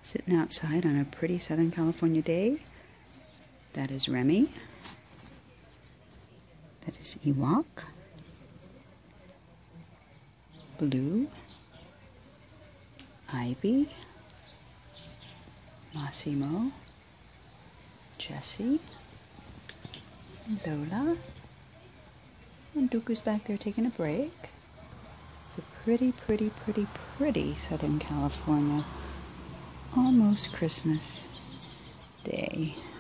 sitting outside on a pretty Southern California day. That is Remy. That is Ewok. Blue. Ivy. Massimo. Jesse. Lola. And Dooku's back there taking a break. It's a pretty, pretty, pretty, pretty Southern California, almost Christmas day.